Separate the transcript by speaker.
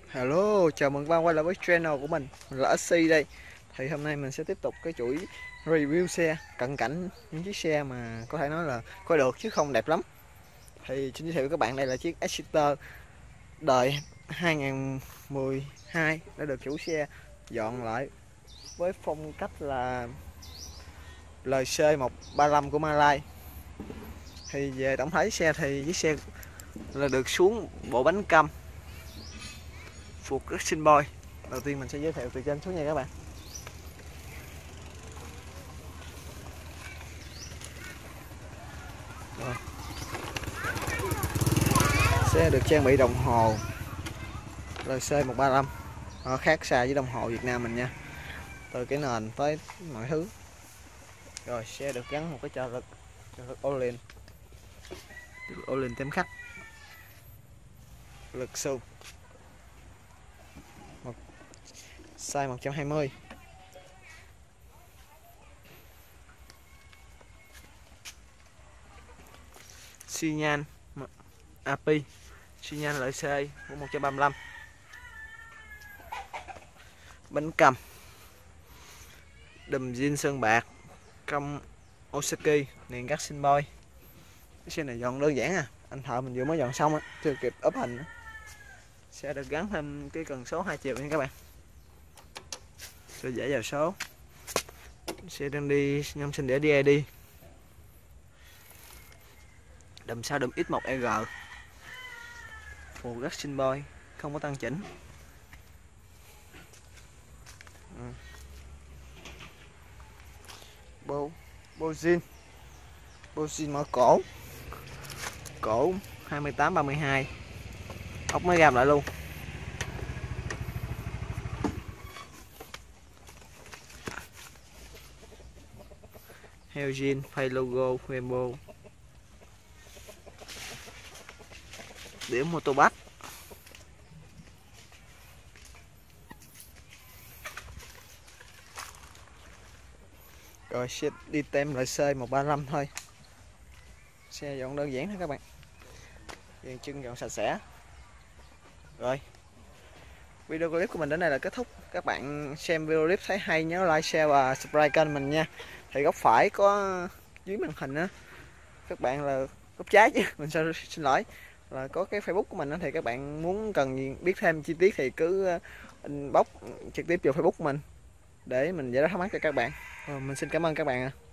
Speaker 1: Hello, chào mừng các bạn quay lại với channel của mình là SC đây. Thì hôm nay mình sẽ tiếp tục cái chuỗi review xe cận cảnh, những chiếc xe mà có thể nói là coi được chứ không đẹp lắm. Thì xin giới thiệu với các bạn, đây là chiếc Exeter đời 2012 đã được chủ xe dọn lại với phong cách là LC135 của Malaysia. Thì về tổng thể xe thì chiếc xe là được xuống bộ bánh căm Ford Racing Boy. Đầu tiên mình sẽ giới thiệu từ trên xuống nha các bạn. Rồi. Xe được trang bị đồng hồ LC135, nó khác xa với đồng hồ Việt Nam mình nha, từ cái nền tới mọi thứ. Rồi xe được gắn một cái trợ lực Olin tem khách, lực xung size 120. Xi nhan API, xi nhan LC của 135. Bánh cầm đùm zin sơn bạc trong Osaki nền Racing Boy. Cái xe này dọn đơn giản à, anh thợ mình vừa mới dọn xong á, chưa kịp ốp hình nữa. Sẽ được gắn thêm cái cần số 2 chiều nha các bạn, cho dễ vào số. Xe đang đi ngâm sinh để DID. Đầm sau đùm X1EG Ford Racing Boy, không có tăng chỉnh. Bozin mở cổ 28-32, ốc mới gam lại luôn. Helgin phay logo Wembo, điểm motobac. Rồi xe đi tem LC135 thôi. Xe dọn đơn giản thôi các bạn, dàn chân dọn sạch sẽ. Rồi video clip của mình đến đây là kết thúc. Các bạn xem video clip thấy hay nhớ like, share và subscribe kênh mình nha. Thì góc phải có dưới màn hình á, các bạn là góc trái chứ mình xin lỗi, là có cái Facebook của mình á. Thì các bạn muốn cần biết thêm chi tiết thì cứ inbox trực tiếp vào Facebook của mình để mình giải đáp thắc mắc cho các bạn. Mình xin cảm ơn các bạn.